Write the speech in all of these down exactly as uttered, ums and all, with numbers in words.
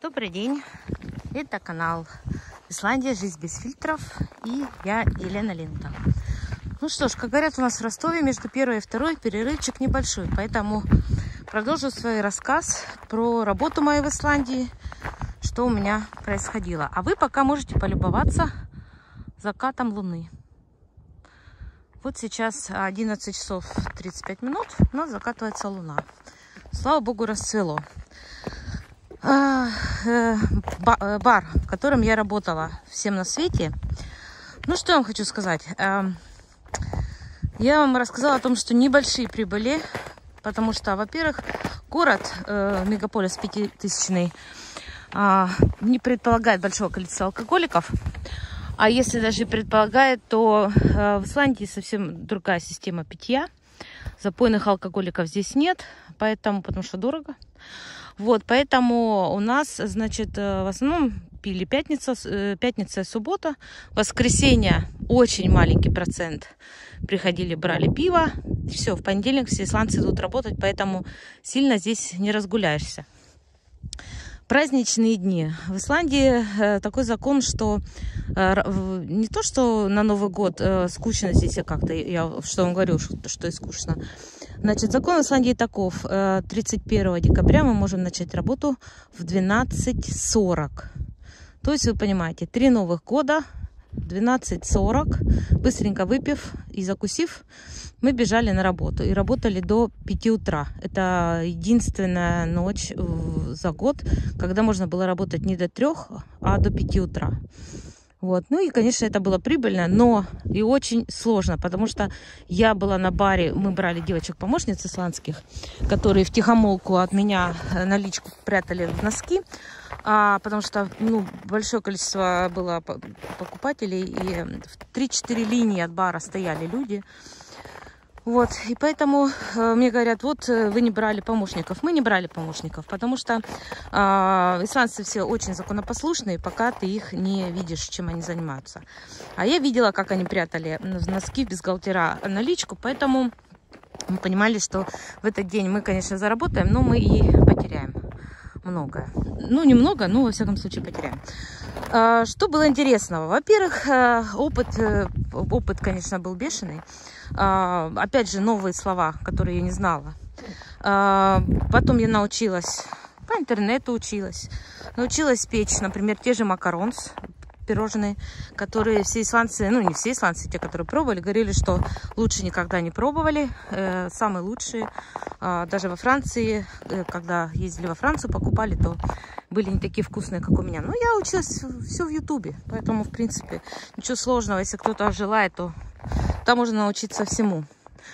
Добрый день, это канал Исландия, жизнь без фильтров, и я Елена Лента. Ну что ж, как говорят у нас в Ростове, между первой и второй перерывчик небольшой, поэтому продолжу свой рассказ про работу мою в Исландии, что у меня происходило. А вы пока можете полюбоваться закатом луны. Вот сейчас одиннадцать часов тридцать пять минут, у нас закатывается луна. Слава богу, расцвело. Бар, в котором я работала, всем на свете. Ну, что я вам хочу сказать. Я вам рассказала о том, что небольшие прибыли, потому что, во-первых, город, мегаполис пятитысячный, не предполагает большого количества алкоголиков. А если даже предполагает, то в Исландии совсем другая система питья. Запойных алкоголиков здесь нет, поэтому, потому что дорого. Вот, поэтому у нас, значит, в основном пили пятница, пятница и суббота. Воскресенье очень маленький процент приходили, брали пиво. Все, в понедельник все исландцы идут работать, поэтому сильно здесь не разгуляешься. Праздничные дни. В Исландии такой закон, что не то, что на Новый год скучно здесь, как-то, я что вам говорю, что, что и скучно. Значит, закон в Исландии таков. тридцать первого декабря мы можем начать работу в двенадцать сорок. То есть, вы понимаете, три новых года, двенадцать сорок, быстренько выпив и закусив, мы бежали на работу. И работали до пяти утра. Это единственная ночь за год, когда можно было работать не до трех, а до пяти утра. Вот. Ну и, конечно, это было прибыльно, но и очень сложно, потому что я была на баре, мы брали девочек-помощниц исландских, которые втихомолку от меня наличку прятали в носки, а, потому что ну, большое количество было покупателей, и в три-четыре линии от бара стояли люди. Вот, и поэтому э, мне говорят, вот э, вы не брали помощников. Мы не брали помощников, потому что э, исландцы все очень законопослушные, пока ты их не видишь, чем они занимаются. А я видела, как они прятали в носки бюстгальтера наличку, поэтому мы понимали, что в этот день мы, конечно, заработаем, но мы и потеряем многое. Ну, немного, но, во всяком случае, потеряем. Э, что было интересного? Во-первых, э, опыт, э, опыт, конечно, был бешеный. Uh, опять же, новые слова, которые я не знала. Uh, потом я научилась, по интернету училась. Научилась печь, например, те же макаронс, пирожные, которые все исландцы, ну не все исландцы, те, которые пробовали, говорили, что лучше никогда не пробовали. Uh, самые лучшие. Uh, даже во Франции, uh, когда ездили во Францию, покупали, то были не такие вкусные, как у меня. Но я училась все в Ютубе, поэтому, в принципе, ничего сложного. Если кто-то желает, то там можно научиться всему.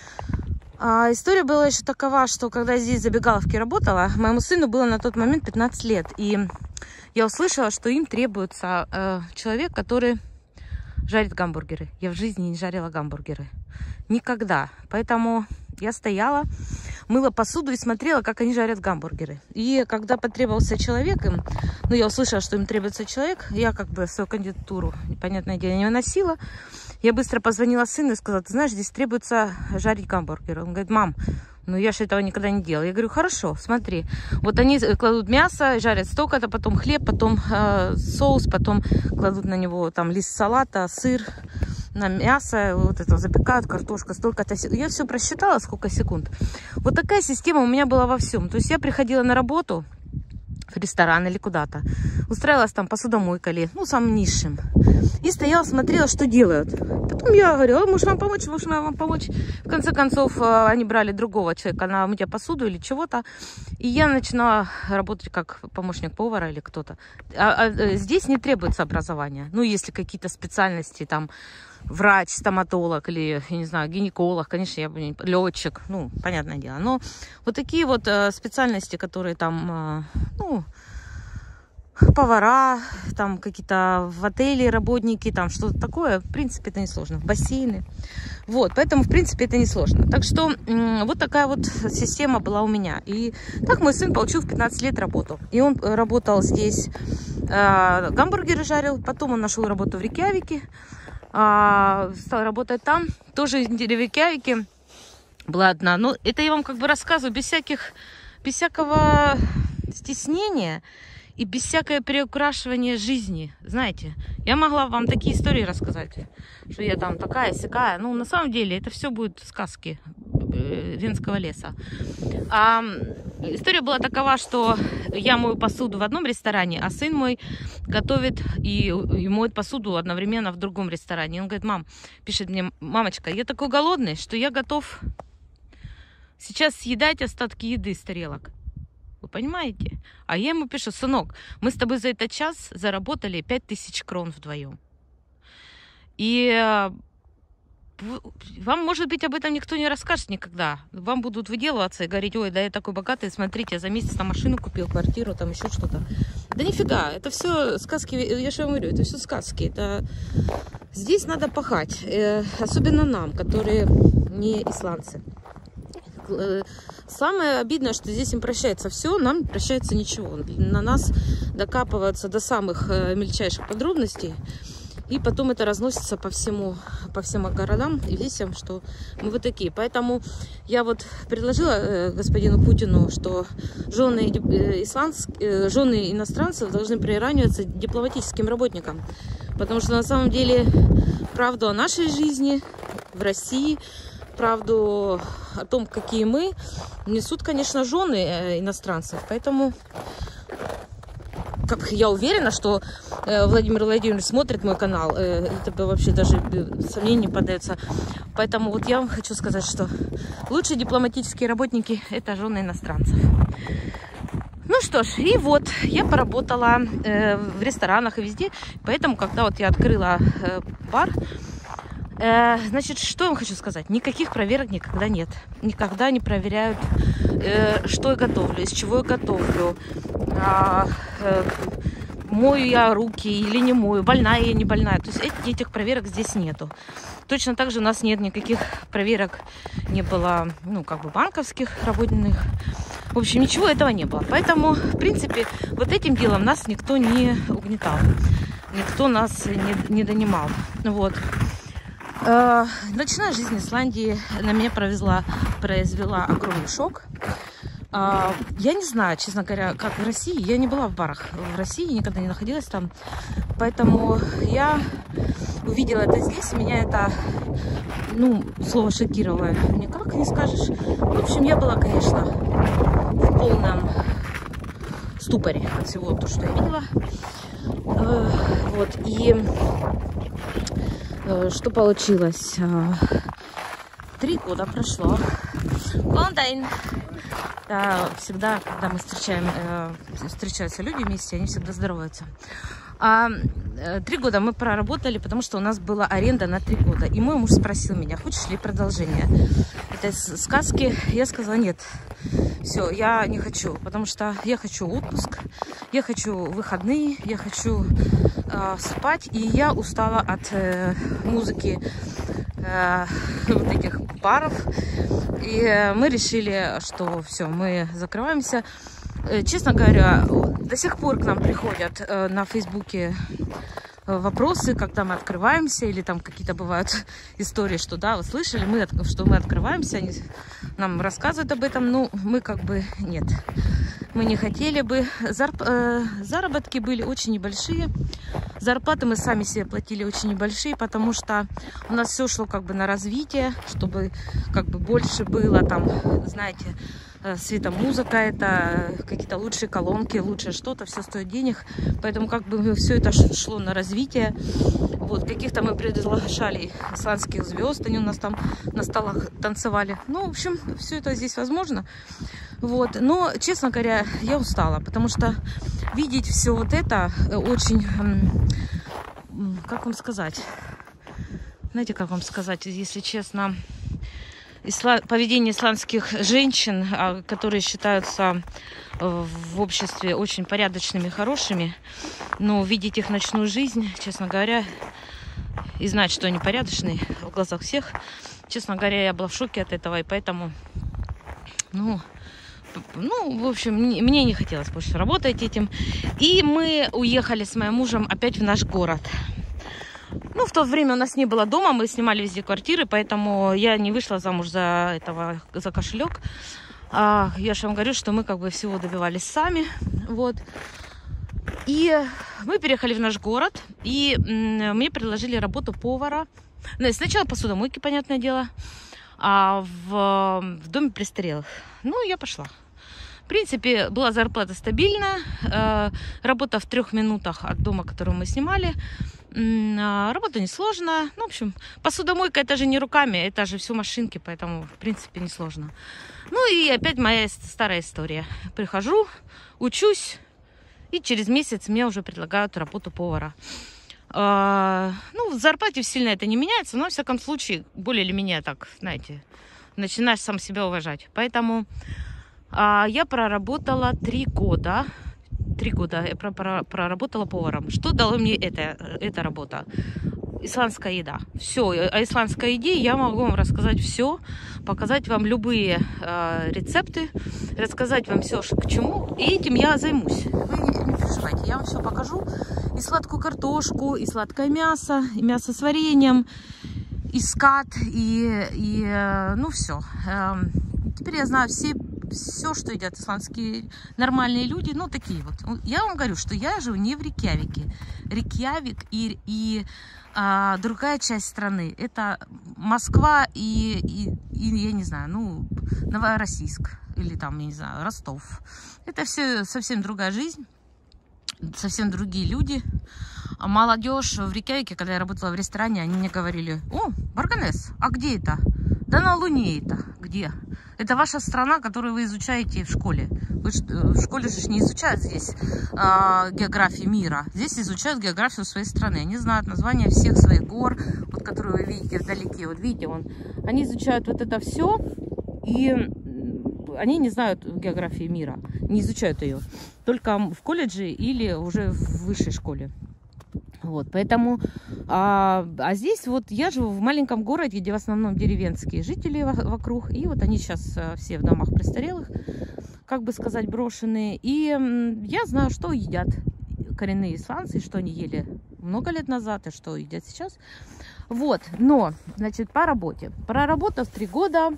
А история была еще такова, что когда я здесь в забегаловке работала, моему сыну было на тот момент пятнадцать лет. И я услышала, что им требуется э, человек, который жарит гамбургеры. Я в жизни не жарила гамбургеры. Никогда. Поэтому я стояла, мыла посуду и смотрела, как они жарят гамбургеры. И когда потребовался человек им, ну, я услышала, что им требуется человек, я как бы свою кандидатуру, понятное дело, не выносила. Я быстро позвонила сыну и сказала, ты знаешь, здесь требуется жарить гамбургеры. Он говорит, мам, ну я же этого никогда не делала. Я говорю, хорошо, смотри. Вот они кладут мясо, жарят столько-то, потом хлеб, потом э, соус, потом кладут на него там лист салата, сыр, на мясо, вот это запекают, картошка, столько-то. Я все просчитала, сколько секунд. Вот такая система у меня была во всем. То есть я приходила на работу в ресторан или куда-то, устраивалась там посудомойкой или, ну, самым низшим. И стояла, смотрела, что делают. Потом я говорю, может вам помочь, может вам помочь. В конце концов, они брали другого человека на мытье посуду или чего-то. И я начинала работать как помощник повара или кто-то. А, а здесь не требуется образование. Ну, если какие-то специальности, там, врач, стоматолог или, я не знаю, гинеколог, конечно, я бы не... летчик, ну, понятное дело. Но вот такие вот э, специальности, которые там, э, ну, повара, там какие-то в отеле работники, там что-то такое, в принципе, это несложно. Бассейны. Вот, поэтому, в принципе, это несложно. Так что вот такая вот система была у меня. И так мой сын получил в пятнадцать лет работу. И он работал здесь, э, гамбургеры жарил, потом он нашел работу в Рейкьявике, э, стал работать там, тоже в Рейкьявике была одна. Но это я вам как бы рассказываю без всяких, без всякого стеснение и без всякое приукрашивания жизни. Знаете, я могла вам такие истории рассказать, что я там такая-сякая. Ну, на самом деле, это все будет сказки Венского леса. А история была такова, что я мою посуду в одном ресторане, а сын мой готовит и, и моет посуду одновременно в другом ресторане. И он говорит: мам, пишет мне: мамочка, я такой голодный, что я готов сейчас съедать остатки еды с тарелок. Вы понимаете? А я ему пишу: сынок, мы с тобой за этот час заработали пять тысяч крон вдвоем. И вам, может быть, об этом никто не расскажет никогда. Вам будут выделываться и говорить: ой, да я такой богатый, смотрите, я за месяц там машину купил, квартиру, там еще что-то. Да нифига, это все сказки, я же вам говорю, это все сказки. Это... Здесь надо пахать, особенно нам, которые не исландцы. Самое обидное, что здесь им прощается все, нам не прощается ничего. На нас докапываются до самых мельчайших подробностей. И потом это разносится по всему, по всем городам и весям, что мы вот такие. Поэтому я вот предложила господину Путину, что жены, исландские, жены иностранцев должны приравниваться дипломатическим работникам. Потому что на самом деле правду о нашей жизни в России, правду о том, какие мы, несут, конечно, жены иностранцев. Поэтому... Как я уверена, что э, Владимир Владимирович смотрит мой канал. Э, это вообще даже сомнений подается. Поэтому вот я вам хочу сказать, что лучшие дипломатические работники – это жены иностранцев. Ну что ж, и вот я поработала э, в ресторанах и везде. Поэтому, когда вот я открыла э, бар, э, значит, что я вам хочу сказать? Никаких проверок никогда нет. Никогда не проверяют, э, что я готовлю, из чего я готовлю. А, э, мою я руки или не мою, больная я, не больная. То есть этих, этих проверок здесь нету. Точно так же у нас нет никаких проверок, не было, ну, как бы банковских работных. В общем, ничего этого не было. Поэтому, в принципе, вот этим делом нас никто не угнетал. Никто нас не, не донимал. Вот. Э, ночная жизнь в Исландии на меня провезла, произвела огромный шок. Я не знаю, честно говоря, как в России. Я не была в барах в России, никогда не находилась там. Поэтому я увидела это здесь. Меня это, ну, слово шокировало никак не скажешь. В общем, я была, конечно, в полном ступоре от всего того, что я видела. Вот, и что получилось? Три года прошло. Лондон. Да, всегда, когда мы встречаем, э, встречаются люди вместе, они всегда здороваются. А, э, три года мы проработали, потому что у нас была аренда на три года. И мой муж спросил меня: хочешь ли продолжение этой сказки? Я сказала: нет, все, я не хочу, потому что я хочу отпуск, я хочу выходные, я хочу э, спать, и я устала от э, музыки, э, вот этих баров. И мы решили, что все, мы закрываемся. Честно говоря, до сих пор к нам приходят на Фейсбуке вопросы, когда мы открываемся, или там какие-то бывают истории, что да, вы слышали, мы, что мы открываемся, они нам рассказывают об этом, но мы как бы нет. Мы не хотели бы. Зарп... Заработки были очень небольшие. Зарплаты мы сами себе платили очень небольшие, потому что у нас все шло как бы на развитие, чтобы как бы больше было там, знаете, светомузыка, это какие-то лучшие колонки, лучшее что-то, все стоит денег. Поэтому как бы все это шло на развитие. Вот, каких-то мы приглашали исландских звезд, они у нас там на столах танцевали. Ну, в общем, все это здесь возможно. Вот, но, честно говоря, я устала, потому что видеть все вот это очень, как вам сказать, знаете, как вам сказать, если честно, исла... поведение исландских женщин, которые считаются в обществе очень порядочными, хорошими, но видеть их ночную жизнь, честно говоря, и знать, что они порядочные в глазах всех, честно говоря, я была в шоке от этого, и поэтому, ну... Ну, в общем, мне не хотелось больше работать этим. И мы уехали с моим мужем опять в наш город. Ну, в то время у нас не было дома, мы снимали везде квартиры, поэтому я не вышла замуж за этого, за кошелек. А, я же вам говорю, что мы как бы всего добивались сами. Вот. И мы переехали в наш город, и мне предложили работу повара. Ну, сначала посудомойки, понятное дело, а в, в доме престарелых. Ну, я пошла. В принципе, была зарплата стабильная, э, работа в трех минутах от дома, который мы снимали. Э, работа несложная. Ну, в общем, посудомойка это же не руками, это же все машинки, поэтому, в принципе, несложно. Ну и опять моя старая история. Прихожу, учусь, и через месяц мне уже предлагают работу повара. Э, ну, в зарплате сильно это не меняется, но, во всяком случае, более или менее так, знаете, начинаешь сам себя уважать. Поэтому... Я проработала три года. Три года я проработала поваром. Что дало мне это, эта работа? Исландская еда. Все. О исландской еде я могу вам рассказать все. Показать вам любые э, рецепты. Рассказать вам все, к чему. И этим я займусь. Вы не, не переживайте. Я вам все покажу. И сладкую картошку, и сладкое мясо, и мясо с вареньем, и скат, и, и э, ну все. Э, теперь я знаю все... Все, что едят исландские нормальные люди, ну, такие вот. Я вам говорю, что я живу не в Рейкьявике. Рейкьявик и, и а, другая часть страны. Это Москва и, и, и, я не знаю, ну, Новороссийск. Или там, я не знаю, Ростов. Это все совсем другая жизнь. Совсем другие люди. А молодежь в Рейкьявике, когда я работала в ресторане, они мне говорили: о, Барганес, а где это? Да на Луне это. Где? Это ваша страна, которую вы изучаете в школе. Вы в школе же не изучают здесь а, географию мира. Здесь изучают географию своей страны. Они знают названия всех своих гор, вот, которые вы видите вдалеке. Вот видите, вон. Они изучают вот это все, и они не знают географии мира, не изучают ее. Только в колледже или уже в высшей школе. Вот, поэтому, а, а здесь вот я живу в маленьком городе, где в основном деревенские жители вокруг, и вот они сейчас все в домах престарелых, как бы сказать, брошенные, и я знаю, что едят коренные исландцы, что они ели много лет назад и что едят сейчас. Вот, но, значит, по работе. Проработав три года,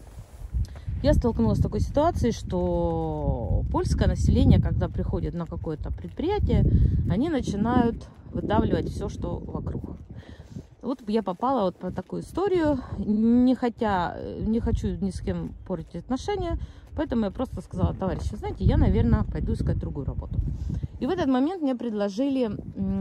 я столкнулась с такой ситуацией, что польское население, когда приходит на какое-то предприятие, они начинают выдавливать все, что вокруг. Вот я попала вот по такую историю, не, хотя, не хочу ни с кем портить отношения, поэтому я просто сказала: товарищи, знаете, я, наверное, пойду искать другую работу. И в этот момент мне предложили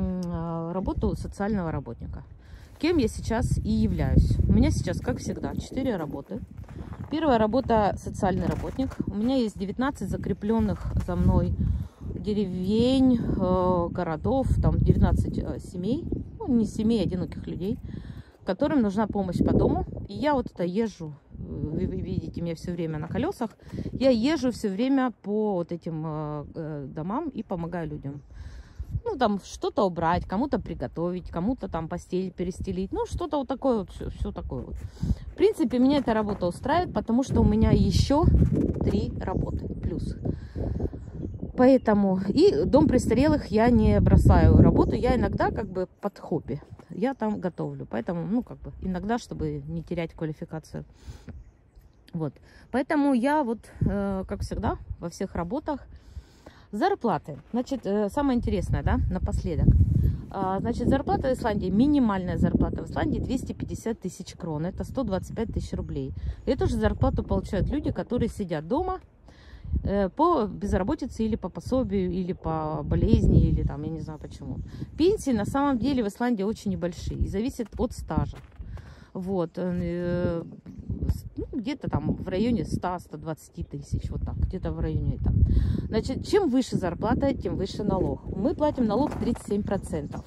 работу социального работника, кем я сейчас и являюсь. У меня сейчас, как всегда, четыре работы. Первая работа – социальный работник. У меня есть девятнадцать закрепленных за мной деревень, э, городов, там девятнадцать э, семей, ну, не семей, одиноких людей, которым нужна помощь по дому. И я вот это езжу, вы, вы видите меня все время на колесах, я езжу все время по вот этим э, э, домам и помогаю людям. Ну, там что-то убрать, кому-то приготовить, кому-то там постель перестелить, ну, что-то вот такое вот, все, все такое вот. В принципе, меня эта работа устраивает, потому что у меня еще три работы плюс. Поэтому и дом престарелых я не бросаю работу, я иногда как бы под хобби, я там готовлю, поэтому, ну, как бы иногда, чтобы не терять квалификацию. Вот, поэтому я вот, э, как всегда, во всех работах. Зарплаты. Значит, э, самое интересное, да, напоследок. А, значит, зарплата в Исландии, минимальная зарплата в Исландии двести пятьдесят тысяч крон, это сто двадцать пять тысяч рублей. Эту же зарплату получают люди, которые сидят дома э, по безработице или по пособию, или по болезни, или там, я не знаю почему. Пенсии на самом деле в Исландии очень небольшие и зависят от стажа. Вот, э, ну, где-то там в районе ста — ста двадцати тысяч, вот так, где-то в районе этого. Значит, чем выше зарплата, тем выше налог. Мы платим налог тридцать семь процентов.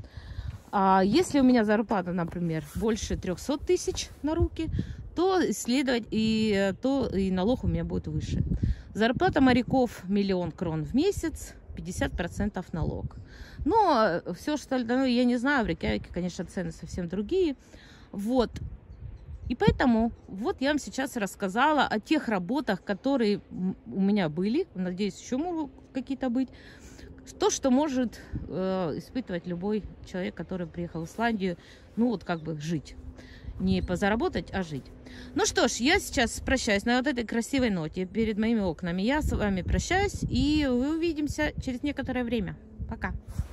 А если у меня зарплата, например, больше трёхсот тысяч на руки, то, следовать, и, то и налог у меня будет выше. Зарплата моряков миллион крон в месяц, пятьдесят процентов налог. Но все остальное, я не знаю, в Рейкьявике, конечно, цены совсем другие. Вот. И поэтому вот я вам сейчас рассказала о тех работах, которые у меня были. Надеюсь, еще могут какие-то быть. То, что может э, испытывать любой человек, который приехал в Исландию, ну вот как бы жить. Не позаработать, а жить. Ну что ж, я сейчас прощаюсь на вот этой красивой ноте перед моими окнами. Я с вами прощаюсь, и увидимся через некоторое время. Пока.